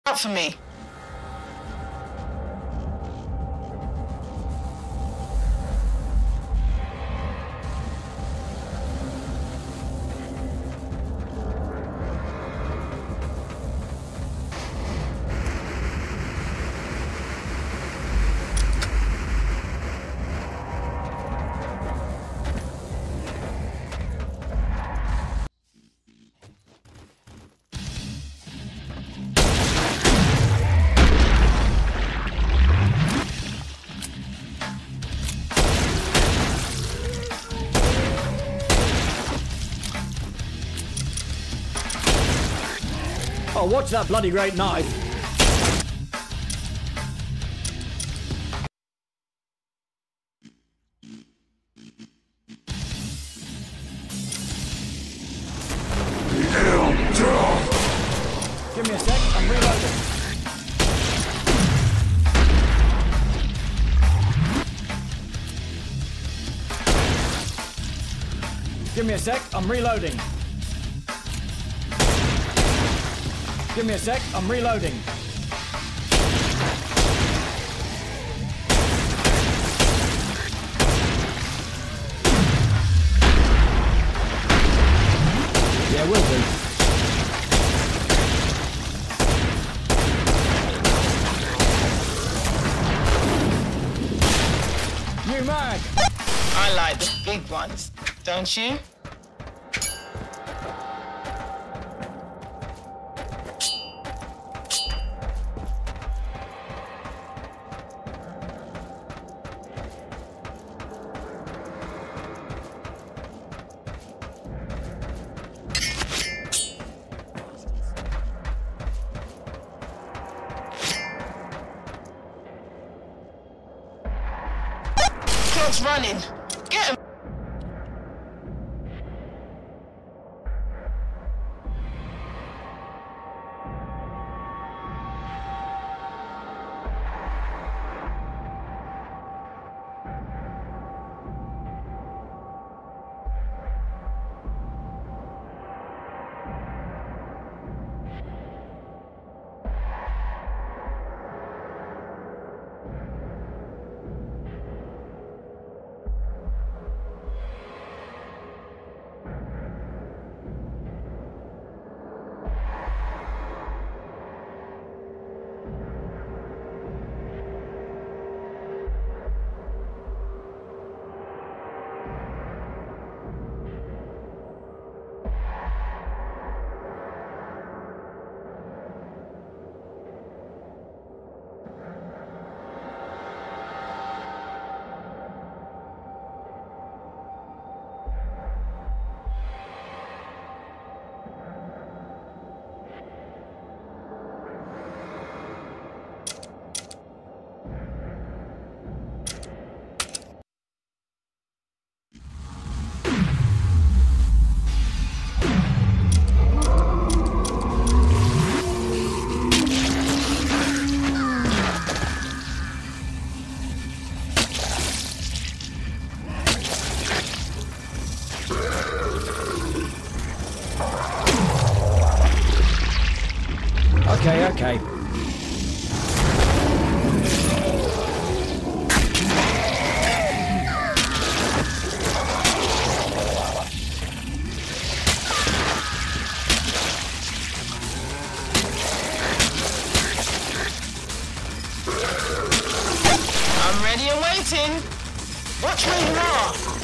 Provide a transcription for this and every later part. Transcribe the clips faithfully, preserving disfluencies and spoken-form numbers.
out for me. Oh, watch that bloody great knife. Give me a sec, I'm reloading. Give me a sec, I'm reloading. Give me a sec, I'm reloading. Yeah, will do. New mag! I like the big ones, don't you? Clock's running. Get him. Okay, okay. I'm ready and waiting. Watch where you are.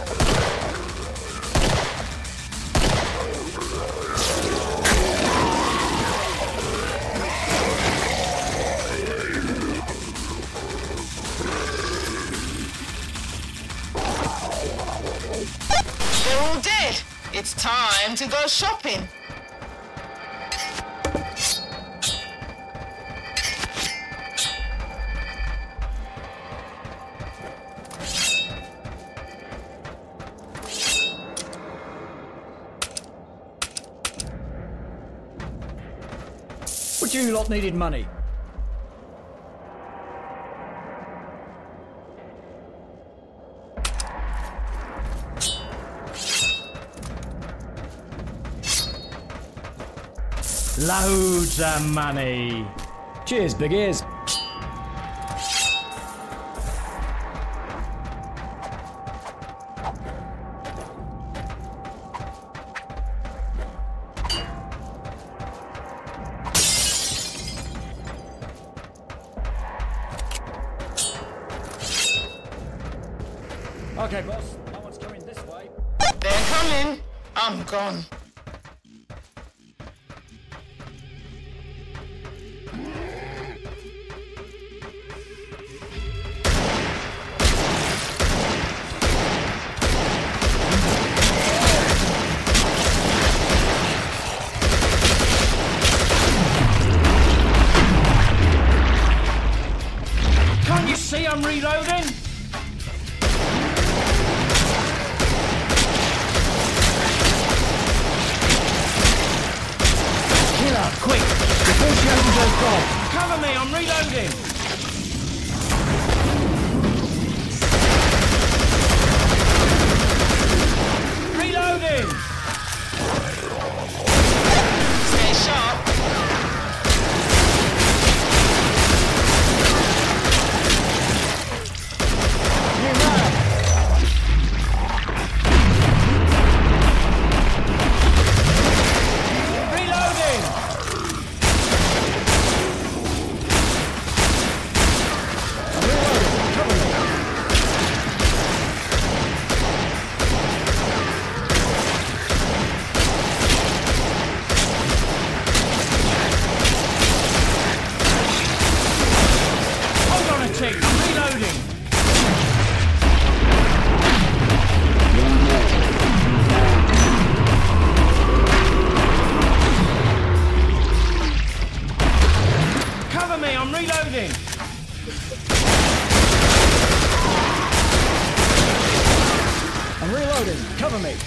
They're all dead. It's time to go shopping. But you lot needed money. Loads of money. Cheers, big ears. Okay, boss. No one's coming this way. They're coming. I'm gone. Can't you see I'm reloading? Quick! Before she opens her door! Cover me, I'm reloading! Reloading! Stay sharp. I'm reloading. Cover me.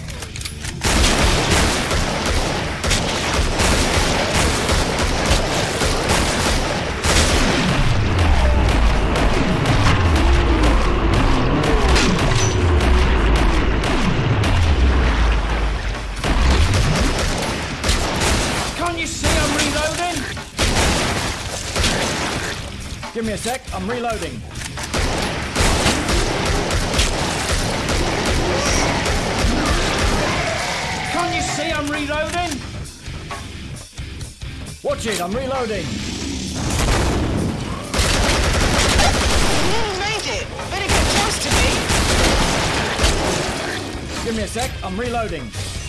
Can't you see I'm reloading? Give me a sec. I'm reloading. Can't you see I'm reloading? Watch it, I'm reloading. You made it. Better get close to me. Give me a sec, I'm reloading.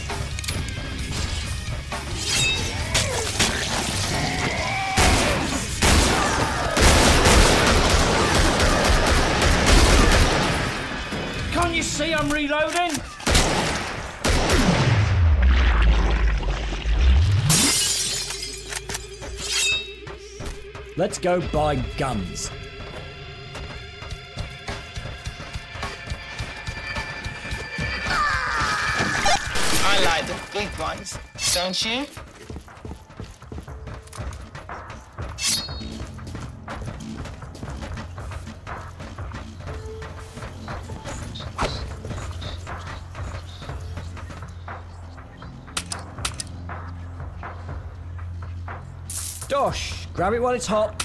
Can't you see I'm reloading? Let's go buy guns. I like the big ones, don't you? Dosh, grab it while it's hot.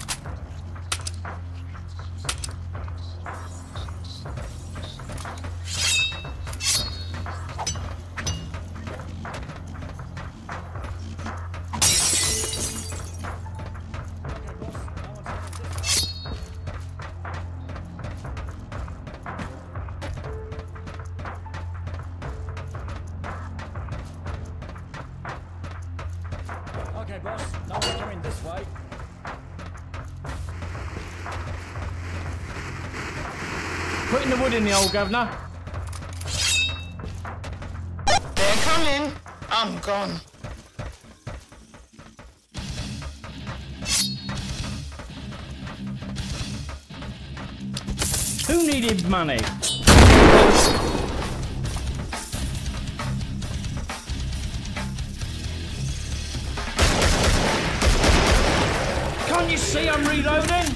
Okay, boss. No one's coming this way. Putting the wood in the old governor. They're coming. I'm gone. Who needed money? Can't you see I'm reloading?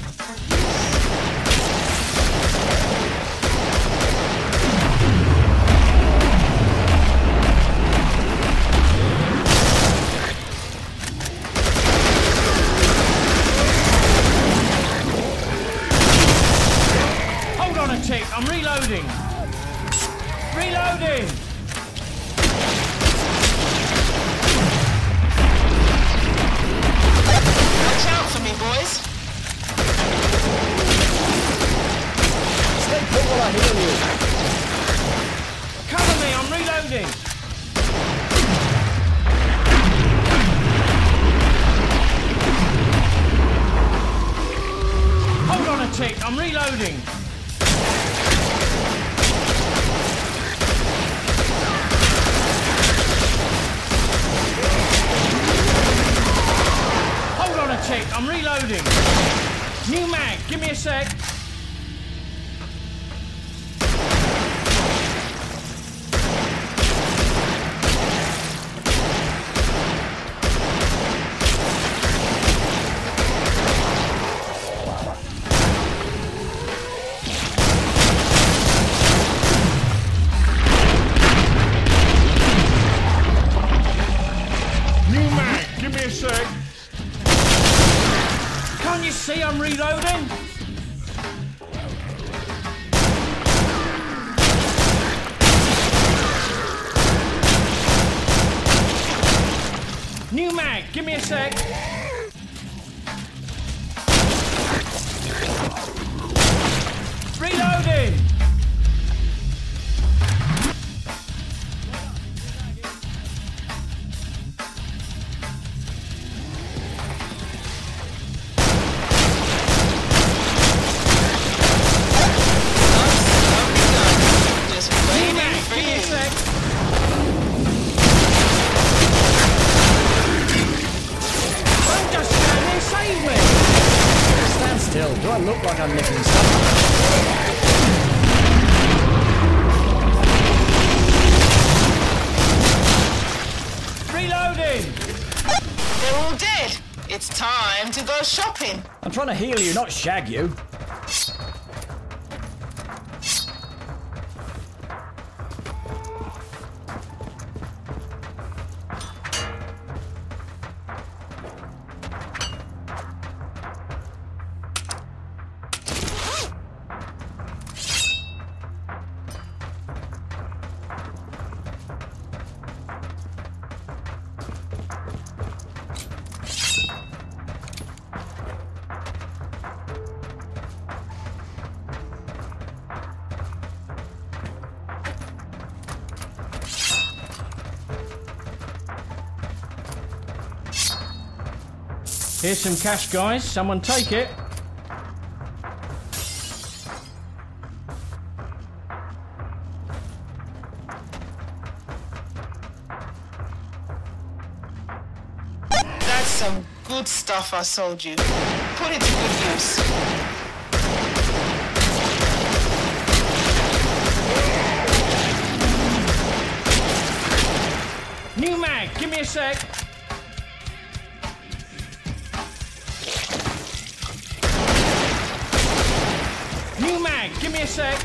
Reloading! Watch out for me, boys. Stay put while I heal you. Cover me, I'm reloading! Hold on a tick, I'm reloading! Hold on a tick, I'm reloading! New mag, give me a sec! Can't you see I'm reloading? New mag, give me a sec. Reloading! Do I look like I'm nicking stuff? Reloading! They're all dead. It's time to go shopping. I'm trying to heal you, not shag you. Here's some cash, guys. Someone take it. That's some good stuff I sold you. Put it to good use. New mag, give me a sec. New mag, give me a sec.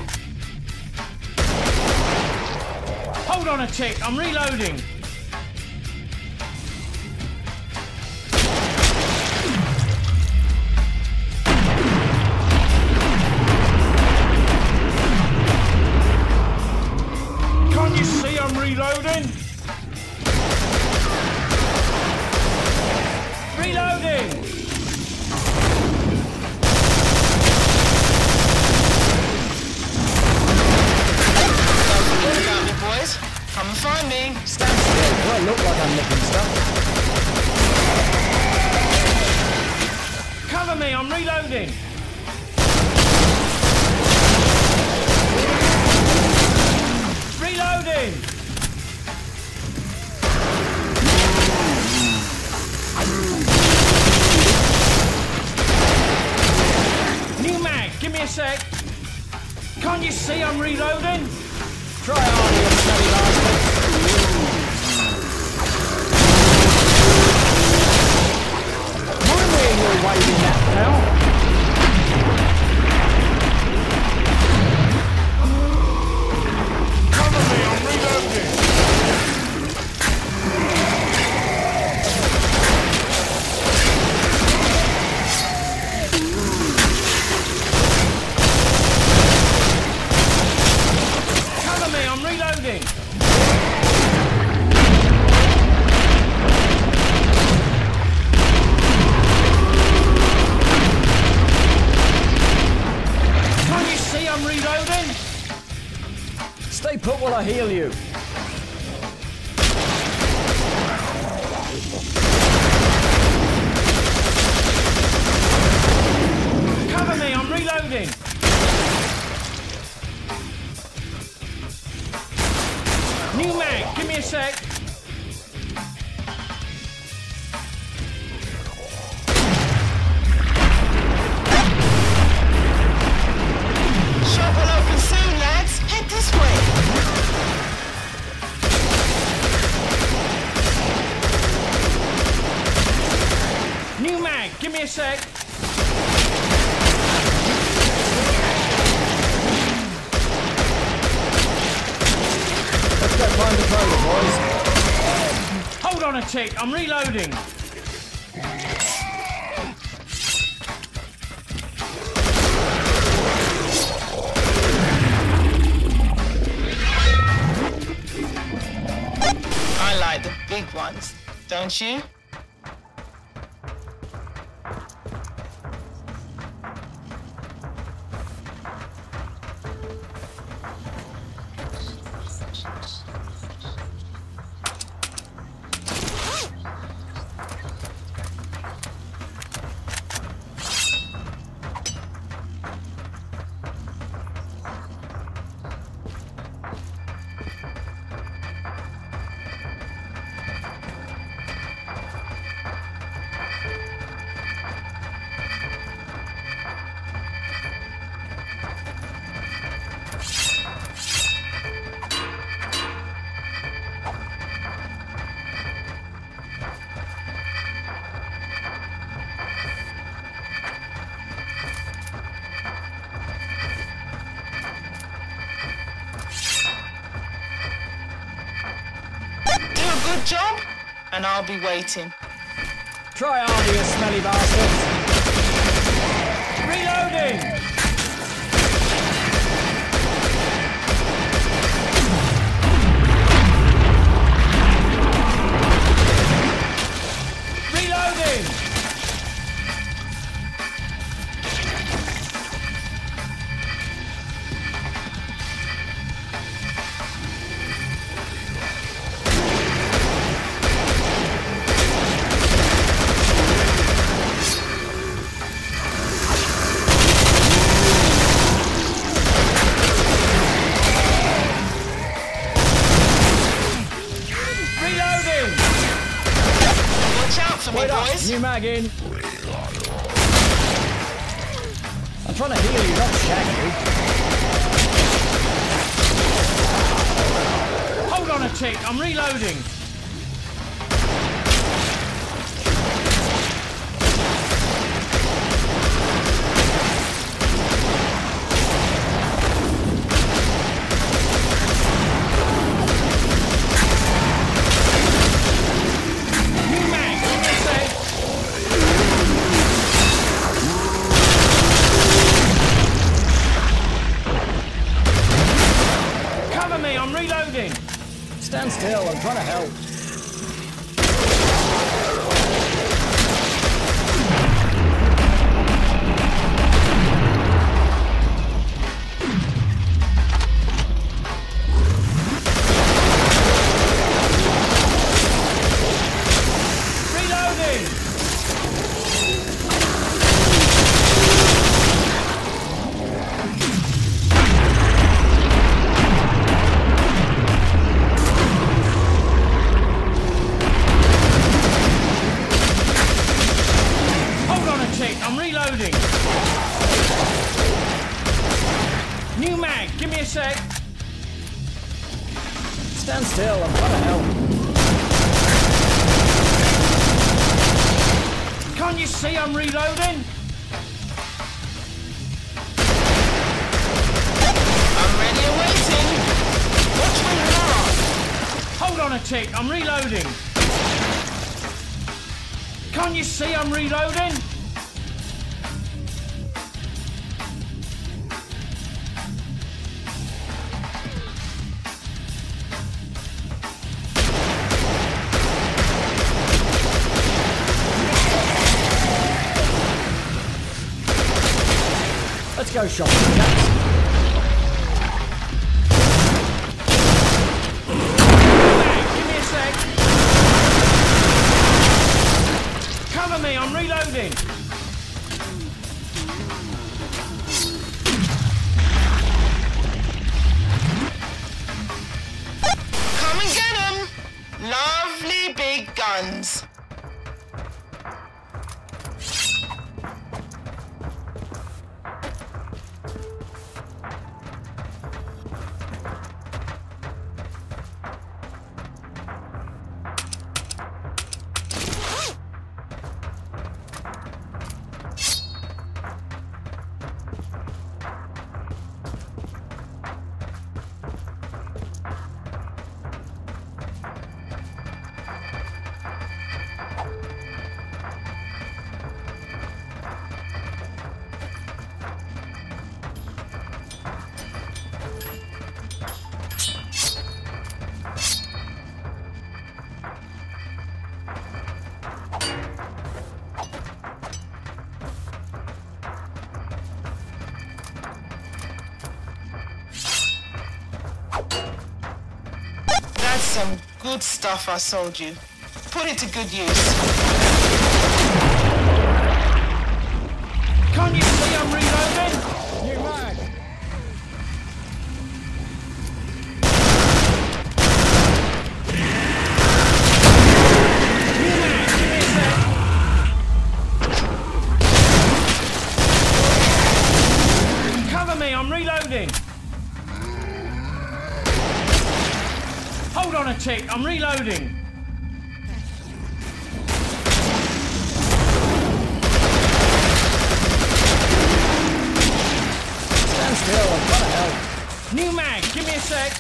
Hold on a tick, I'm reloading. Can't you see I'm reloading? Reloading! Boys, come and find me. Stand still. Do I look like I'm nicking stuff? Cover me, I'm reloading. Reloading. New mag, give me a sec. Can't you see I'm reloading? Try on, you bloody bastard. My way you're waving that, pal. Cover me, I'm reloading. Cover me, I'm reloading. to heal you. Cover me, I'm reloading. New mag, give me a sec. Shop will open soon, lads. Head this way. New mag, give me a sec. Let's go find the trader, boys. Hold on a tick, I'm reloading. I like the big ones, don't you? Good job, and I'll be waiting. Try harder, you smelly bastards. Reloading! Reloading! Wait up, boys. New mag in. I'm trying to heal you, not shag you. Hold on a tick, I'm reloading. Stand still, I'm trying to help. Reloading! I'm reloading. New mag, give me a sec. Stand still, I'm trying to help. Can't you see I'm reloading? I'm ready and waiting. Watch me hard. Hold on a tick, I'm reloading. Can't you see I'm reloading? Let's go shopping, chaps. some good stuff I sold you. Put it to good use. Can't you see I'm reloading? New mag. New mag, give me a sec. Cover me, I'm reloading. Hold on a tick, I'm reloading. Stand still, I'm trying to help. New mag, give me a sec.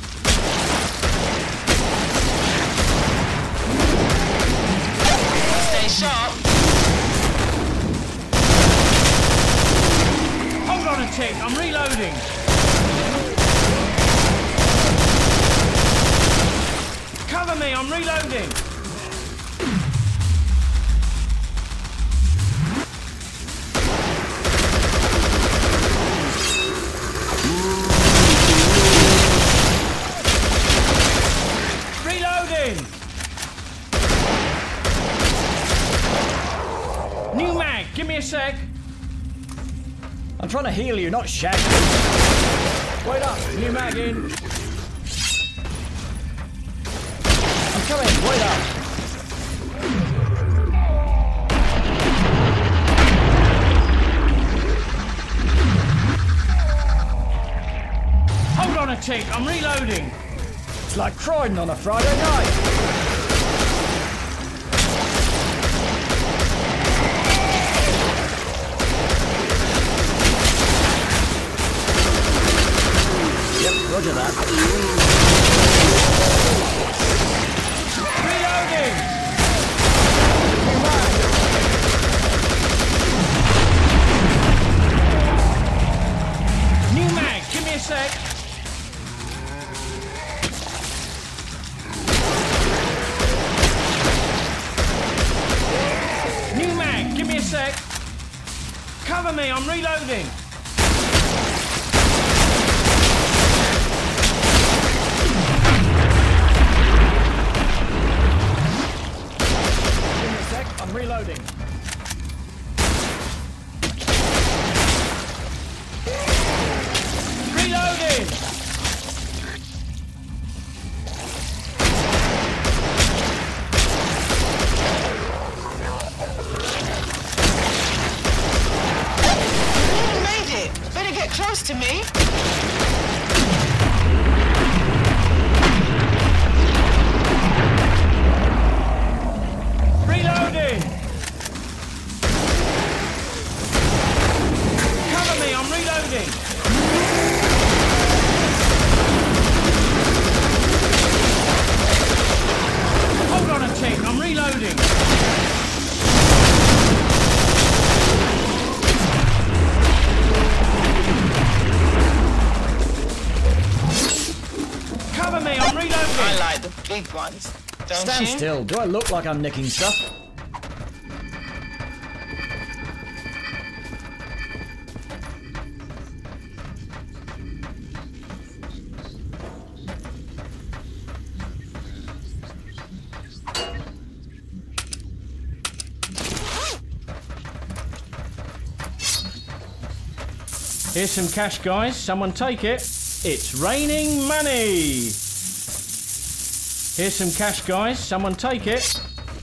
Stay sharp. Hold on a tick, I'm reloading. Cover me, I'm reloading. Reloading. New mag, give me a sec. I'm trying to heal you, not shag you. Wait up, new mag in. I'm coming, wait up. Hold on a tick, I'm reloading. It's like Croydon on a Friday night. Yep, roger that. Reloading. New mag. New mag, give me a sec. New mag, give me a sec. Cover me, I'm reloading. Give me a sec, I'm reloading. Reloading. You made it. Better get close to me. Reloading. Cover me, I'm reloading. Hold on a tick, I'm reloading. Cover me, I'm reloading. I like the big ones. Don't Stand you? still. Do I look like I'm nicking stuff? Here's some cash, guys. Someone take it. It's raining money. Here's some cash, guys. Someone take it.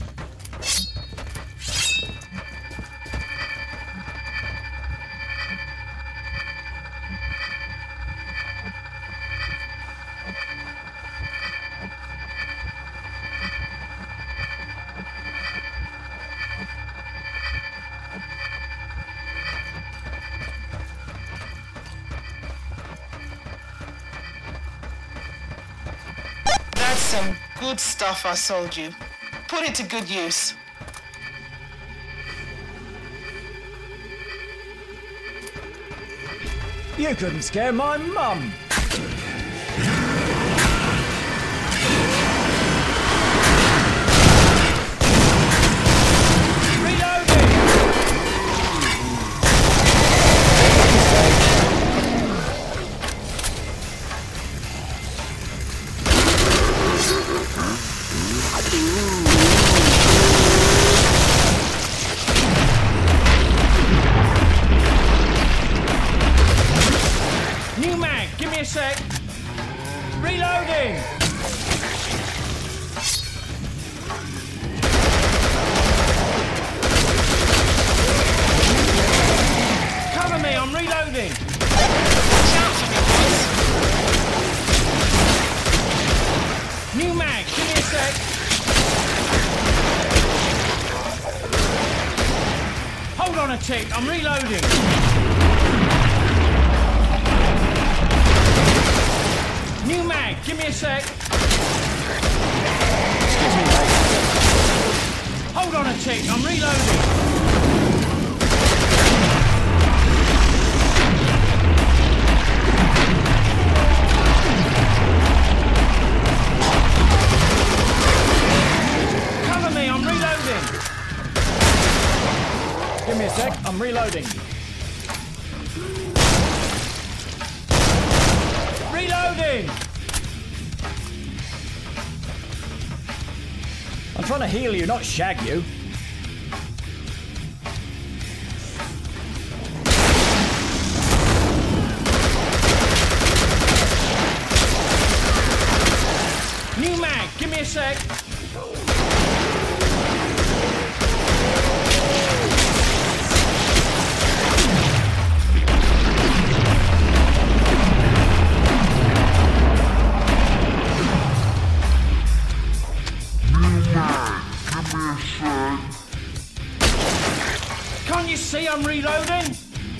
That's some good stuff I sold you. Put it to good use. You couldn't scare my mum. on a tick, I'm reloading. New mag, give me a sec. Excuse me, mate. Hold on a tick, I'm reloading. Cover me, I'm reloading. Give me a sec, I'm reloading. Reloading! I'm trying to heal you, not shag you. New mag, give me a sec. Can't you see I'm reloading?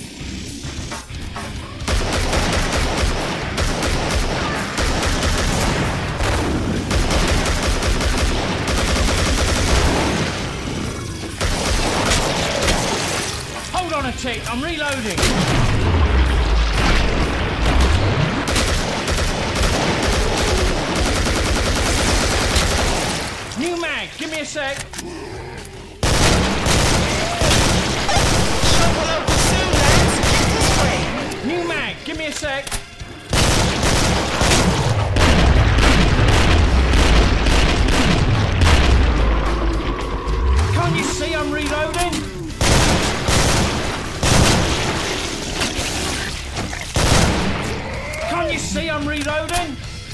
Hold on a tick, I'm reloading. New mag, give me a sec. New mag, give me a sec. Can't you see I'm reloading? Can't you see I'm reloading?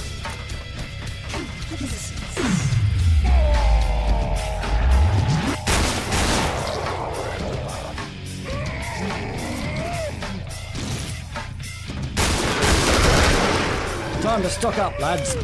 Time to stock up, lads.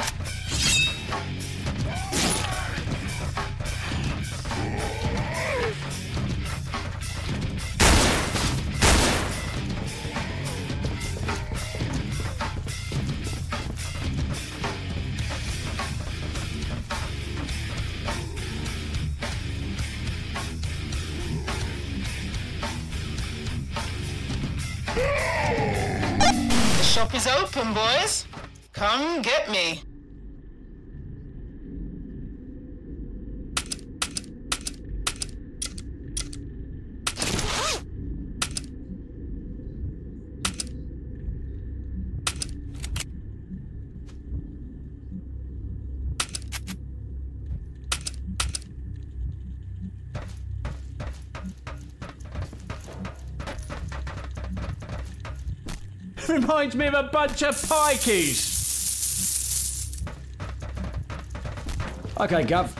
The shop is open, boys. Come get me. Reminds me of a bunch of pikeys. Okay, Gov.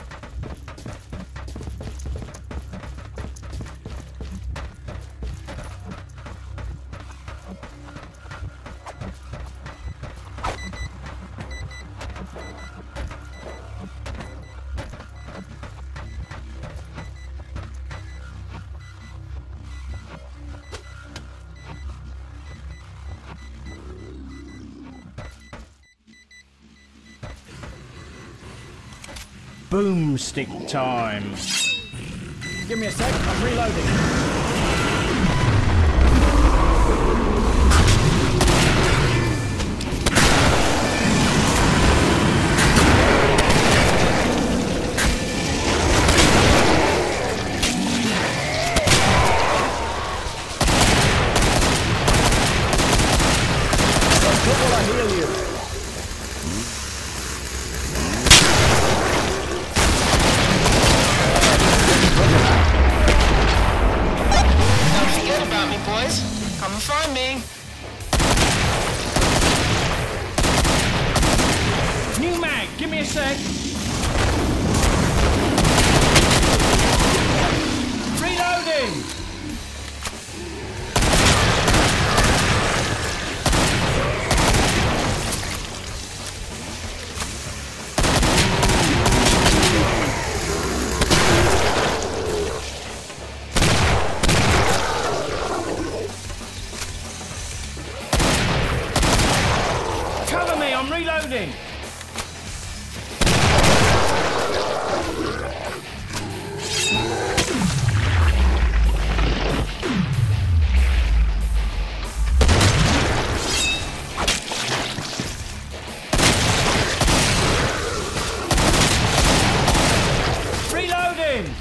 Boomstick time. Give me a sec, I'm reloading. While I heal you. Don't forget about me, boys. Come and find me. New mag, give me a sec. Reloading. reloading. Reloading.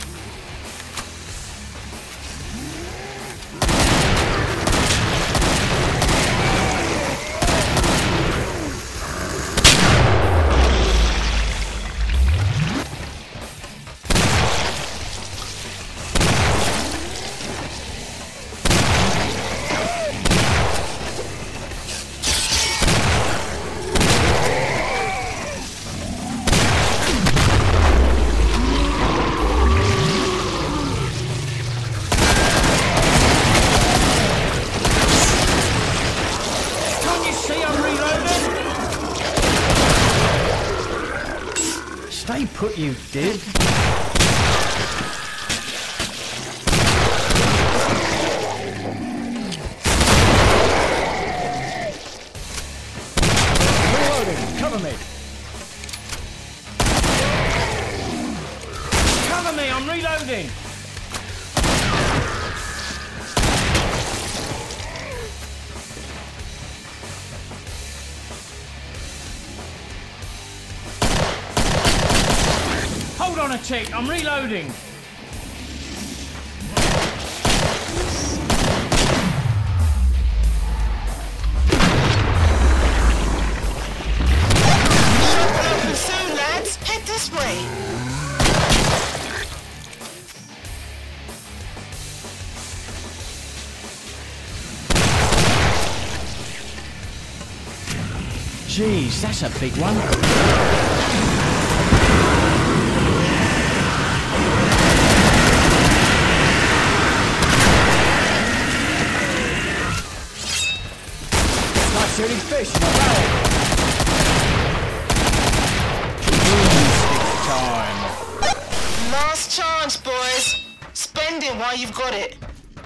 Stay put, you did. Reloading. Cover me. Cover me, I'm reloading. Hold on a tick, I'm reloading. Shop will open soon, lads. Head this way. Jeez, that's a big one. Shooting fish in a barrel. Broomstick time. Last chance, boys. Spend it while you've got it.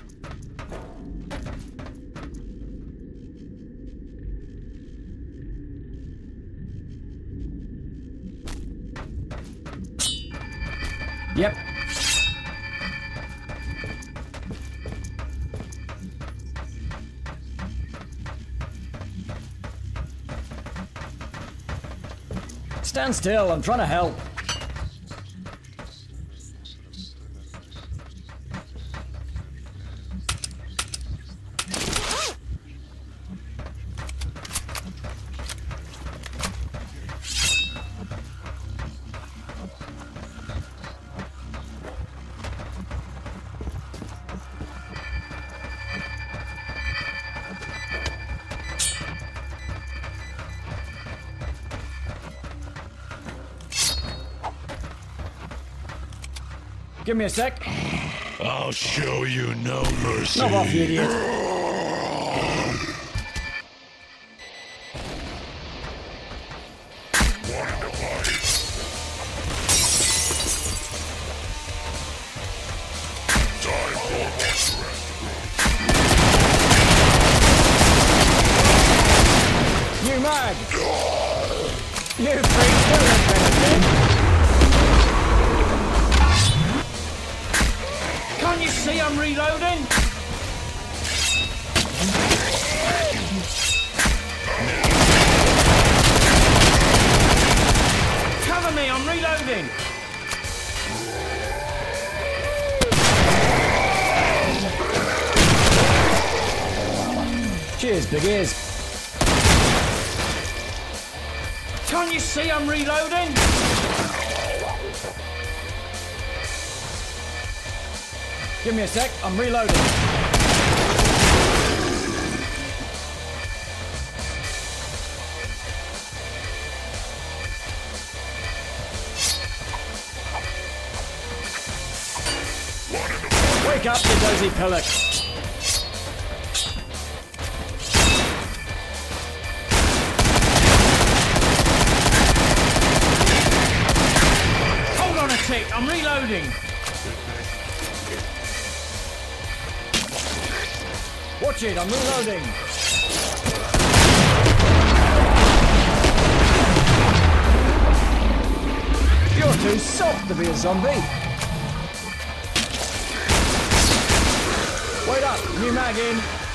Yep. Stand still, I'm trying to help. Give me a sec. I'll show you no mercy. Knock off, you idiot. One device. Time for what's left. You mag! You freak, do it, Benedict! Can't you see I'm reloading? Cover me, I'm reloading. Cheers, big ears. Can't you see I'm reloading? Give me a sec, I'm reloading. Wake up, you dozy pillock. Hold on a tick, I'm reloading. Watch it, I'm reloading. You're too soft to be a zombie. Wait up, new mag in.